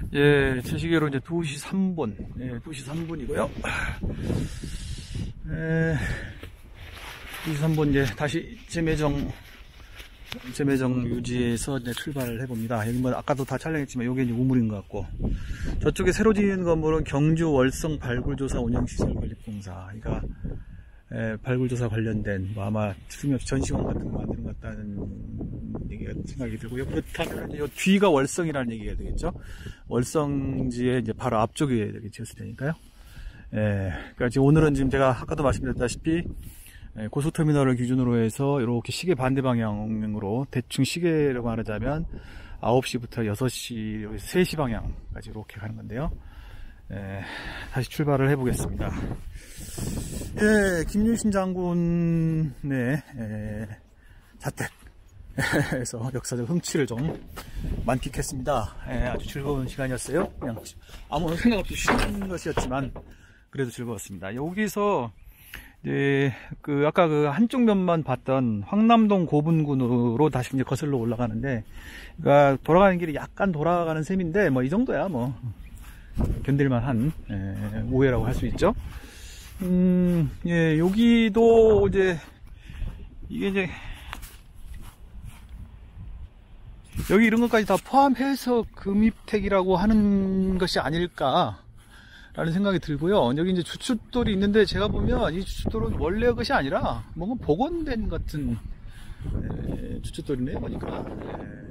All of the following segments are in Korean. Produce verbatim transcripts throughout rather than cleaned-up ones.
예, 제 시계로 이제 두 시 삼 분, 예, 두 시 삼 분이고요. 예, 두 시 삼 분 이제 다시 재매정, 재매정 유지해서 이제 출발을 해봅니다. 여기 뭐 아까도 다 촬영했지만 여기 이제 우물인 것 같고, 저쪽에 새로 지은 건물은 경주 월성 발굴조사 운영시설 건립공사. 그러니까 예, 발굴조사 관련된 뭐 아마 틀림없이 전시관 같은 거 만드는 것 같다는 얘기가 생각이 들고요. 그렇다면 이 뒤가 월성이라는 얘기가 되겠죠. 월성지의 이제 바로 앞쪽에 이렇게 지었을 테니까요. 예, 그러니까 지금 오늘은 지금 제가 아까도 말씀드렸다시피 예, 고속터미널을 기준으로 해서 이렇게 시계 반대 방향으로 대충 시계로 말하자면 아홉 시부터 여섯 시, 세 시 방향까지 이렇게 가는 건데요. 예, 다시 출발을 해보겠습니다. 예, 김유신 장군의 예, 자택에서 역사적 흠취를 좀 만끽했습니다. 예, 아주 즐거운 시간이었어요. 그냥 아무 생각 없이 쉬는 것이었지만 그래도 즐거웠습니다. 여기서 이제 그 아까 그 한쪽 면만 봤던 황남동 고분군으로 다시 이제 거슬러 올라가는데, 그러니까 돌아가는 길이 약간 돌아가는 셈인데 뭐 이 정도야 뭐 견딜만한 예, 오해라고 할 수 있죠. 음, 예, 여기도 이제 이게 이제 여기 이런 것까지 다 포함해서 금입택이라고 하는 것이 아닐까 라는 생각이 들고요. 여기 이제 주춧돌이 있는데 제가 보면 이 주춧돌은 원래 것이 아니라 뭔가 복원된 같은 에, 주춧돌이네요. 보니까 에.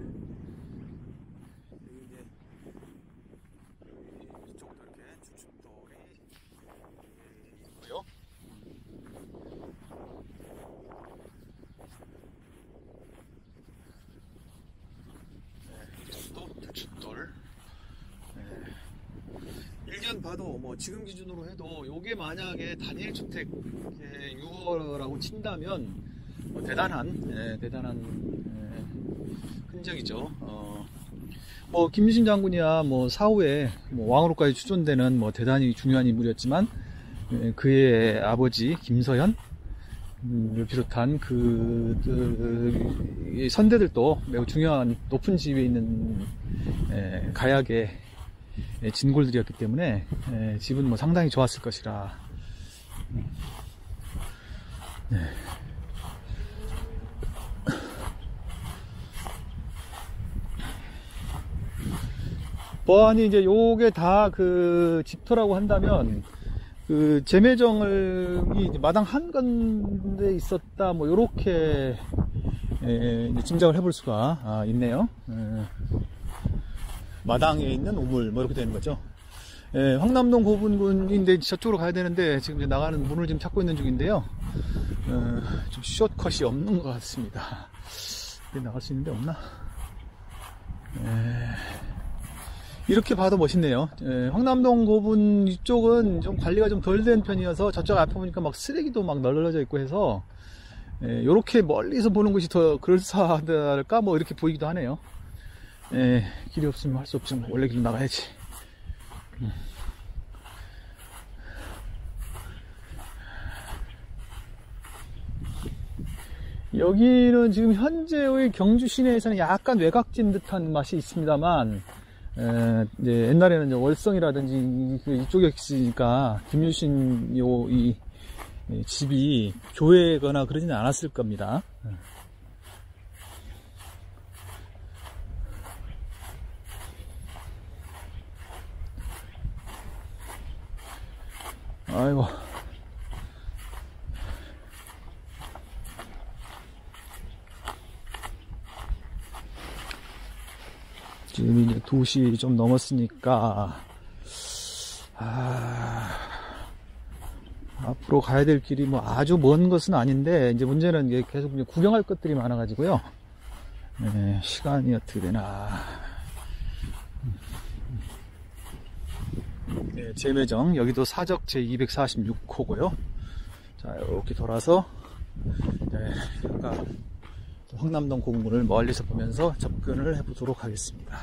일견 봐도 뭐 지금 기준으로 해도 요게 만약에 단일주택 유허라고 친다면 뭐 대단한 예, 대단한 예, 흔적이죠. 어, 뭐 김유신 장군이야 뭐 사후에 뭐 왕으로까지 추존되는 뭐 대단히 중요한 인물이었지만 예, 그의 아버지 김서현 을 비롯한 그, 그 선대들도 매우 중요한 높은 지위에 있는 예, 가약의 예, 진골들이었기 때문에 예, 집은 뭐 상당히 좋았을 것이라. 네. 보안이 이제 요게 다 그 집터라고 한다면 그 재매정을 이 마당 한 건데 있었다 뭐 요렇게 예, 이제 짐작을 해볼 수가 아, 있네요. 예. 마당에 있는 우물 뭐 이렇게 되는 거죠. 예, 황남동 고분군인데 저쪽으로 가야 되는데 지금 이제 나가는 문을 지금 찾고 있는 중인데요. 어, 좀 숏컷이 없는 것 같습니다. 나갈 수 있는데 없나? 예, 이렇게 봐도 멋있네요. 예, 황남동 고분 이쪽은 좀 관리가 좀 덜 된 편이어서 저쪽 앞에 보니까 막 쓰레기도 막 널려져 있고 해서 예, 요렇게 멀리서 보는 것이 더 그럴싸하달까 뭐 이렇게 보이기도 하네요. 예, 길이 없으면 할 수 없죠. 원래 길 나가야지. 음. 여기는 지금 현재의 경주 시내에서는 약간 외곽진 듯한 맛이 있습니다만, 에, 이제 옛날에는 이제 월성이라든지 이쪽에 있으니까 김유신 요 이 집이 교회거나 그러지는 않았을 겁니다. 아이고. 지금 이제 두 시 좀 넘었으니까, 아, 앞으로 가야 될 길이 뭐 아주 먼 것은 아닌데, 이제 문제는 이제 계속 이제 구경할 것들이 많아가지고요. 네, 시간이 어떻게 되나. 네, 재매정 여기도 사적 제 이백사십육 호고요. 자, 이렇게 돌아서 네, 아까 황남동 고분군을 멀리서 보면서 접근을 해보도록 하겠습니다.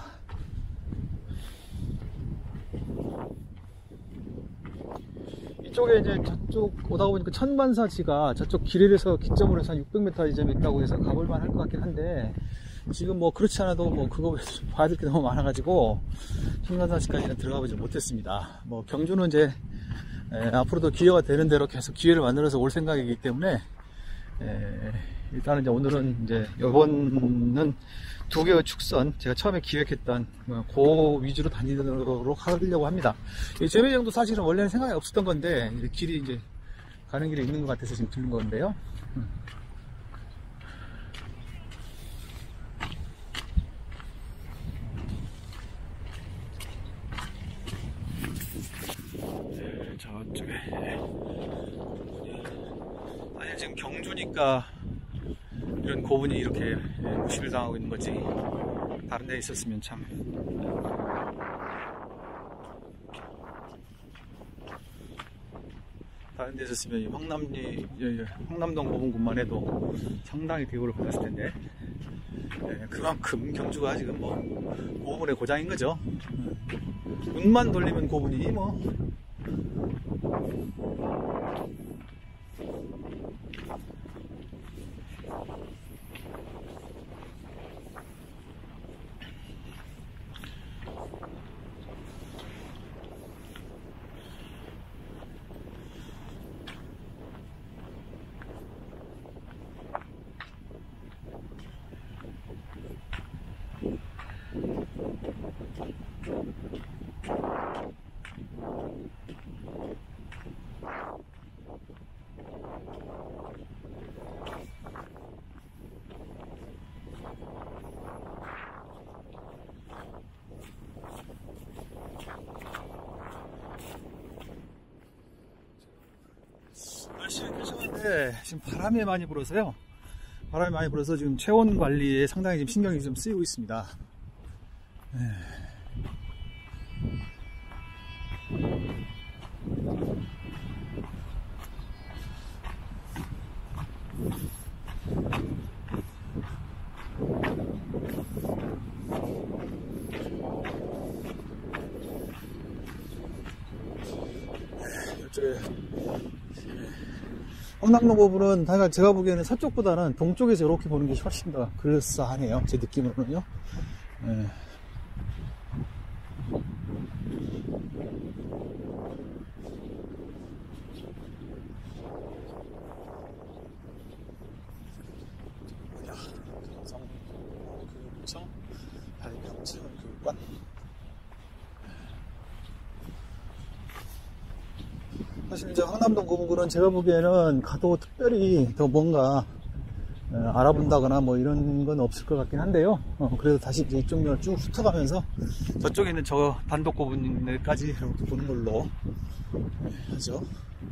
이쪽에 이제 저쪽 오다 보니까 천반사지가 저쪽 길에서 기점으로 해서 한 육백 미터 지점에 있다고 해서 가볼만 할 것 같긴 한데, 지금 뭐 그렇지 않아도 뭐 그거 봐야 될 게 너무 많아가지고 청간산시까지는 들어가 보지 못했습니다. 뭐 경주는 이제 에, 앞으로도 기회가 되는 대로 계속 기회를 만들어서 올 생각이기 때문에 에, 일단은 이제 오늘은 이제 이번은 두 개의 축선 제가 처음에 기획했던 그 위주로 다니도록 하려고 합니다. 제매정도 사실은 원래는 생각이 없었던 건데 이제 길이 이제 가는 길이 있는 것 같아서 지금 들른 건데요. 네, 저쪽에 사실 지금 경주니까 이런 고분이 이렇게 무시를 당하고 있는 거지 다른 데 있었으면 참 다른 데 있었으면 황남리, 황남동 고분군만 해도 상당히 대우를 받았을 텐데 네, 그만큼 경주가 지금 뭐 고분의 고장인 거죠. 운만 돌리면 고분이 뭐 날씨는 괜찮은데 지금 바람이 많이 불어서요. 바람이 많이 불어서 지금 체온 관리에 상당히 지금 신경이 좀 쓰이고 있습니다. 네. 이쪽에 황남동 고분은 제가 보기에는 서쪽보다는 동쪽에서 이렇게 보는 게 훨씬 더 그럴싸하네요. 제 느낌으로는요. 네. 달평체험교육관. 사실 이제 황남동 고분군은 제가 보기에는 가도 특별히 더 뭔가 알아본다거나 뭐 이런 건 없을 것 같긴 한데요. 어, 그래도 다시 이제 이쪽면을 쭉 훑어가면서 저쪽에 있는 저 단독 고분까지 이렇게 보는 걸로 하죠.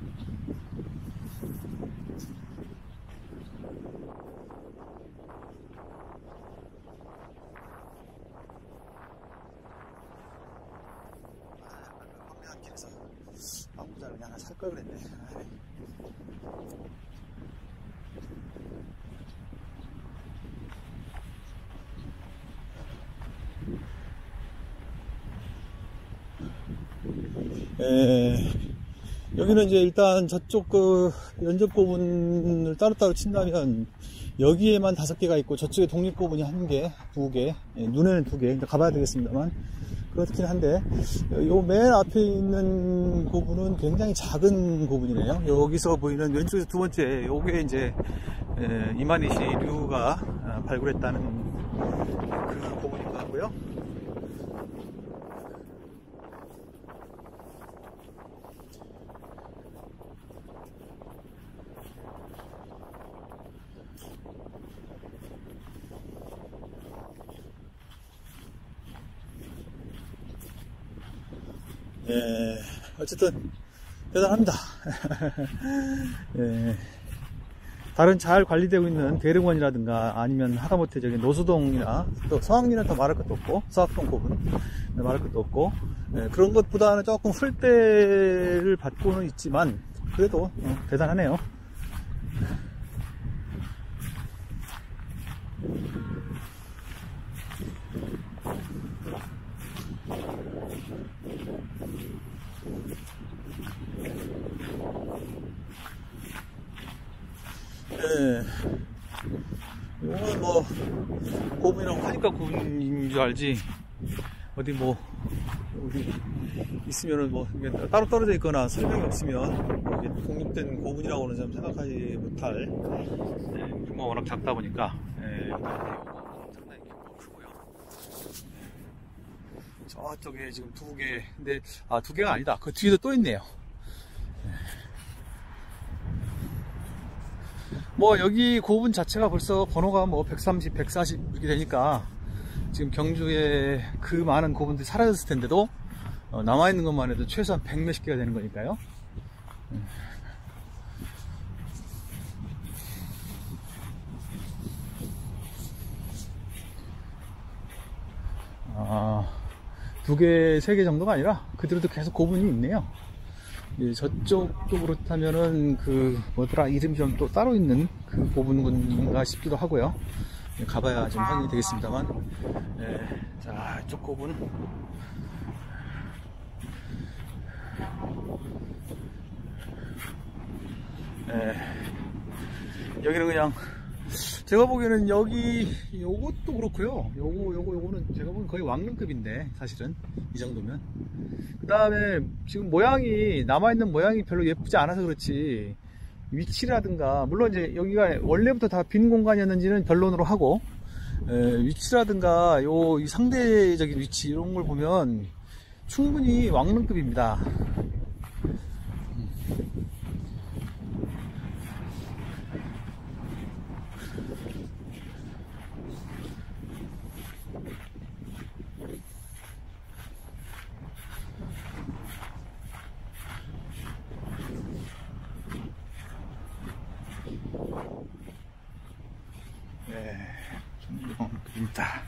방부자를 그냥 하나 살 걸 그랬네. 에, 여기는 이제 일단 저쪽 그 연접고분을 따로따로 친다면 여기에만 다섯 개가 있고 저쪽에 독립고분이 한 개, 두 개, 예, 눈에는 두 개. 가봐야 되겠습니다만 그렇긴 한데 요 맨 앞에 있는 고분은 굉장히 작은 고분이네요. 여기서 보이는 왼쪽에서 두 번째 요게 이제 에, 이만희씨 류가 발굴했다는 그 고분인 것 같고요. 예, 어쨌든 대단합니다. 예, 다른 잘 관리되고 있는 대릉원이라든가 아니면 하다못해 저기 노수동이나 또 서학리는 더 말할 것도 없고 서학동 고분 말할 것도 없고 예, 그런 것보다는 조금 풀때를 받고는 있지만 그래도 어, 대단하네요. 네. 보면 뭐 고분이라고 하니까 고분인 줄 알지, 어디 뭐 어디 있으면은 뭐 따로 떨어져 있거나 설명이 없으면 독립된 고분이라고는 좀 생각하지 못할, 네, 규모가 워낙 작다 보니까, 네, 상당히 규모가 크고요. 네. 저쪽에 지금 두 개, 근데 아, 두 개가 아니다. 그 뒤에도 또 있네요. 네. 뭐 여기 고분 자체가 벌써 번호가 뭐 백삼십, 백사십 이렇게 되니까 지금 경주에 그 많은 고분들이 사라졌을 텐데도 어, 남아있는 것만 해도 최소한 백 몇십 개가 되는 거니까요. 아, 두 개, 세 개 정도가 아니라 그대로도 계속 고분이 있네요. 예, 저쪽도 그렇다면은 그 뭐더라, 이름이 좀 또 따로 있는 그 고분군인가 싶기도 하고요. 예, 가봐야 좀 확인이 되겠습니다만. 예, 자, 이쪽 고분. 예, 여기는 그냥 제가 보기에는 여기 요것도 그렇고요. 요거 요거 요거는 제가 보기엔 거의 왕릉급인데 사실은 이 정도면. 그 다음에 지금 모양이 남아있는 모양이 별로 예쁘지 않아서 그렇지 위치라든가, 물론 이제 여기가 원래부터 다 빈 공간이었는지는 변론으로 하고, 에, 위치라든가 요 이 상대적인 위치 이런 걸 보면 충분히 왕릉급입니다. 네, 정리입니다.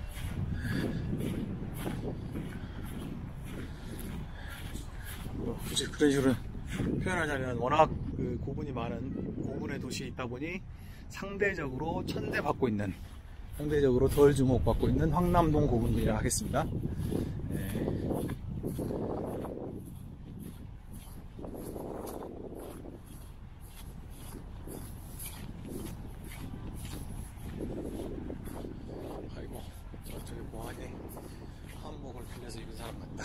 뭐 굳이 그런 식으로 표현하자면 워낙 그 고분이 많은 고분의 도시에 있다 보니 상대적으로 천대받고 있는, 상대적으로 덜 주목받고 있는 황남동 고분군이라 하겠습니다. 네. 아이고, 저쪽에 뭐하니? 한복을 빌려서 입은 사람 같다.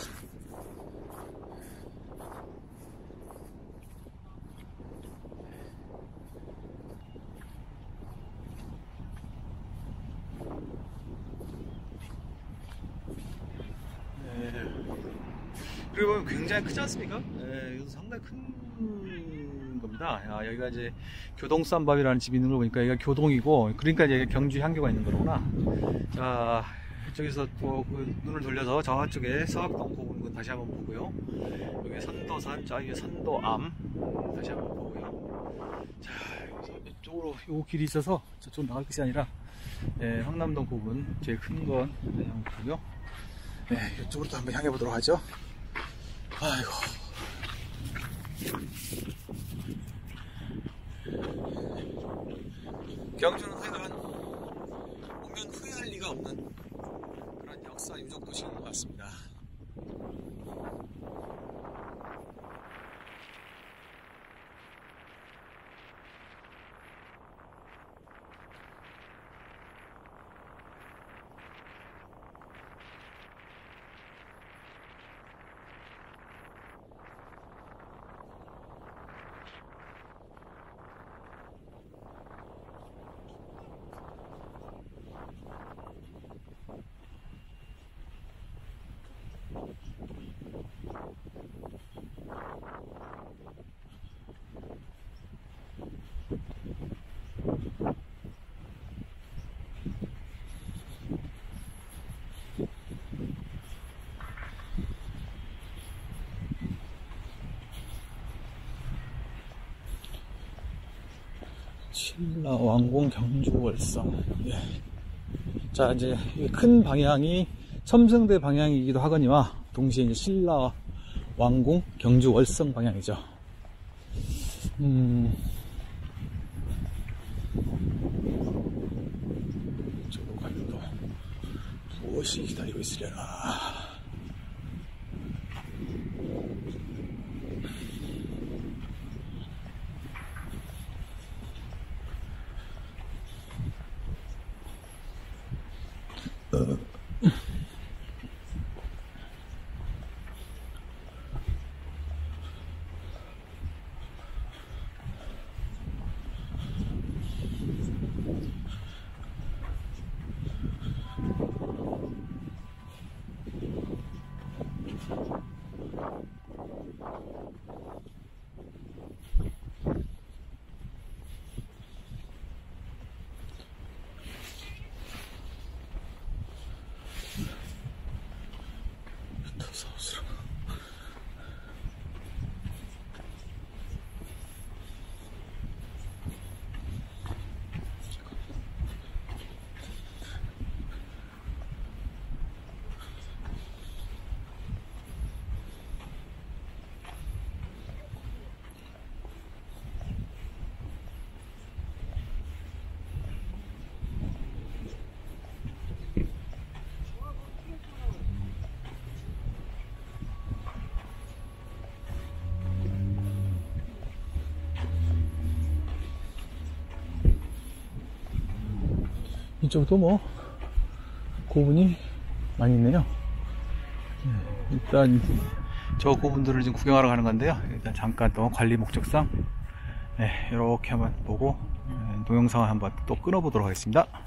그리고 굉장히 크지 않습니까? 네, 이것도 상당히 큰 겁니다. 아, 여기가 이제 교동쌈밥이라는 집이 있는 걸 보니까 여기가 교동이고, 그러니까 이제 경주 향교가 있는 거구나. 자, 이쪽에서 또 그 눈을 돌려서 저쪽에 서학동 고분군 다시 한번 보고요. 여기 선도산, 자, 이게 선도암 다시 한번 보고요. 자, 여기서 이쪽으로 요 길이 있어서 저쪽으로 나갈 것이 아니라, 네, 황남동 고분 제일 큰 건 한번 보고요. 네, 이쪽으로 또 한번 향해 보도록 하죠. 아이고. 경주는 하여간 오면 후회할 리가 없는 그런 역사 유적 도시인 것 같습니다. 신라 왕궁 경주 월성. 예. 자, 이제 큰 방향이 첨성대 방향이기도 하거니와 동시에 이제 신라 왕궁 경주 월성 방향이죠. 음. 저로 가면 또 무엇이 기다리고 있으려나. 이쪽도 뭐 고분이 많이 있네요. 네, 일단 저 고분들을 지금 구경하러 가는 건데요. 일단 잠깐 또 관리 목적상 네, 이렇게 한번 보고 네, 동영상을 한번 또 끊어 보도록 하겠습니다.